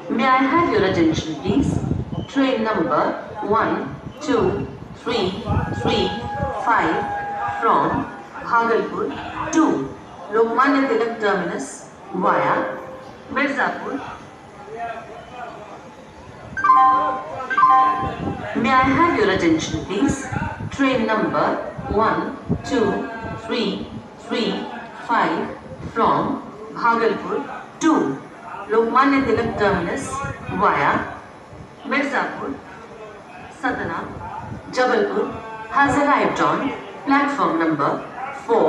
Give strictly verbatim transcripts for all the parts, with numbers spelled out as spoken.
May I have your attention, please? Train number one, two, three, three, five from Bhagalpur to Lokmanya Tilak Terminus via Mirzapur. May I have your attention, please? Train number one, two, three, three, five from Bhagalpur to Lokmanya Tilak Terminus via Mirzapur, Satna, Jabalpur has arrived on platform number four.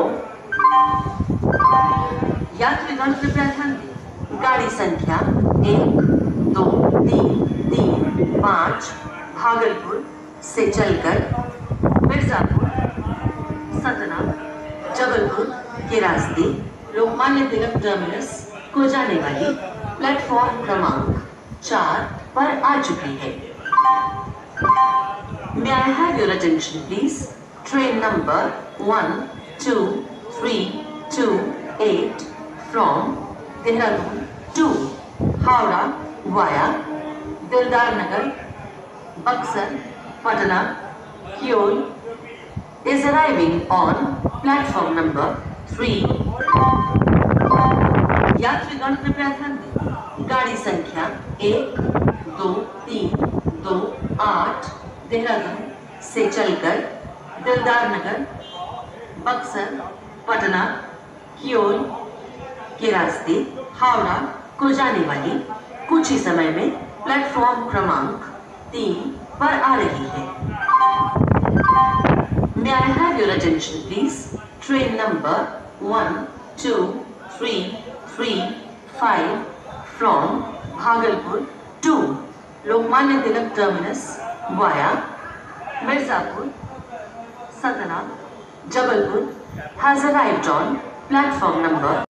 यात्रीगण कृपया ध्यान दें, गाड़ी संख्या एक, दो, तीन, तीन, पाँच भागलपुर से चलकर मिर्जापुर, सतना, जबलपुर के रास्ते लोकमान्य तिलक टर्मिनस को जाने वाली प्लेटफॉर्म क्रमांक चार पर आ चुकी है। May I have your attention, please? Train number one, two, three, two, eight from Dehradun to Howrah via Dildar Nagar, Buxar, Patna, Kyol is arriving on platform number three. यात्रीगण कृपया ध्यान दें, गाड़ी संख्या एक, दो, तीन, दो, आठ देहरादून से चलकर दिलदार नगर, बक्सर, पटना, क्योल के रास्ते हावड़ा को जाने वाली कुछ ही समय में प्लेटफॉर्म क्रमांक तीन पर आ रही है। May I have your attention, please? Train number one, two, three, three, five from Bhagalpur to Lokmanya Tilak Terminus via Mirzapur, Satna, Jabalpur has arrived on platform number